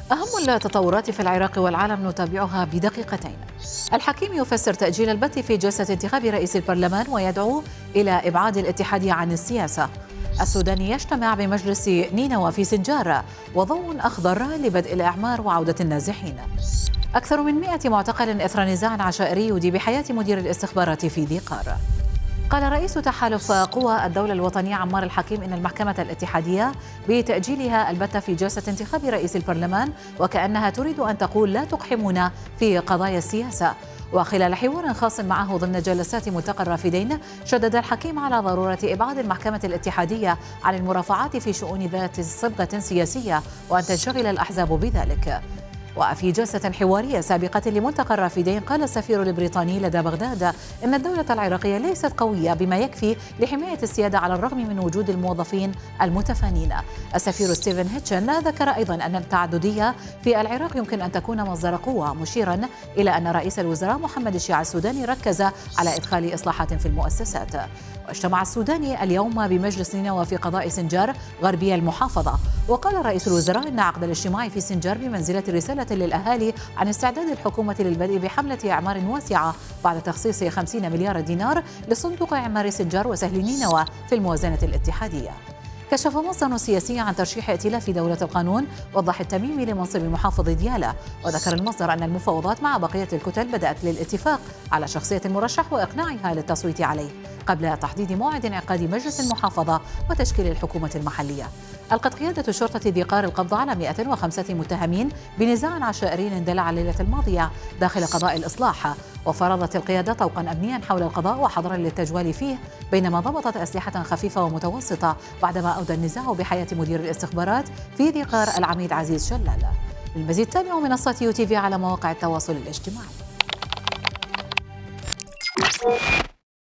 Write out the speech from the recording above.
أهم التطورات في العراق والعالم نتابعها بدقيقتين. الحكيم يفسر تأجيل البت في جلسة انتخاب رئيس البرلمان ويدعو إلى إبعاد الاتحادية عن السياسة. السوداني يجتمع بمجلس نينوى في سنجار وضوء أخضر لبدء الإعمار وعودة النازحين. أكثر من 100 معتقل إثر نزاع عشائري يودي بحياة مدير الاستخبارات في ذي قار. قال رئيس تحالف قوى الدولة الوطنية عمار الحكيم إن المحكمة الاتحادية بتأجيلها البت في جلسة انتخاب رئيس البرلمان وكأنها تريد أن تقول لا تقحمنا في قضايا السياسة. وخلال حوار خاص معه ضمن جلسات ملتقى الرافدين شدد الحكيم على ضرورة إبعاد المحكمة الاتحادية عن المرافعات في شؤون ذات صبغة سياسية وأن تنشغل الأحزاب بذلك. وفي جلسة حوارية سابقة لملتقى الرافدين قال السفير البريطاني لدى بغداد إن الدولة العراقية ليست قوية بما يكفي لحماية السيادة على الرغم من وجود الموظفين المتفانين. السفير ستيفن هيتشن ذكر أيضا أن التعددية في العراق يمكن أن تكون مصدر قوة، مشيرا إلى أن رئيس الوزراء محمد الشيع السوداني ركز على إدخال إصلاحات في المؤسسات. واجتمع السوداني اليوم بمجلس نينوى في قضاء سنجار غربية المحافظة. وقال رئيس الوزراء إن عقد الاجتماع في سنجار بمنزلة رسالة للأهالي عن استعداد الحكومة للبدء بحملة إعمار واسعة بعد تخصيص 50 مليار دينار لصندوق إعمار سنجار وسهل نينوى في الموازنة الاتحادية. كشف مصدر سياسي عن ترشيح ائتلاف دولة القانون وضح التميمي لمنصب محافظ ديالى. وذكر المصدر أن المفاوضات مع بقية الكتل بدأت للاتفاق على شخصية المرشح وإقناعها للتصويت عليه قبل تحديد موعد انعقاد مجلس المحافظة وتشكيل الحكومة المحلية. ألقت قيادة شرطة ذي قار القبض على 105 متهمين بنزاع عشائري اندلع الليلة الماضية داخل قضاء الإصلاح. وفرضت القيادة طوقا أمنيا حول القضاء وحظرا للتجوال فيه، بينما ضبطت أسلحة خفيفة ومتوسطة بعدما أودى النزاع بحياة مدير الاستخبارات في ذي قار العميد عزيز شلال. للمزيد تابعوا منصات يو تي في على مواقع التواصل الاجتماعي.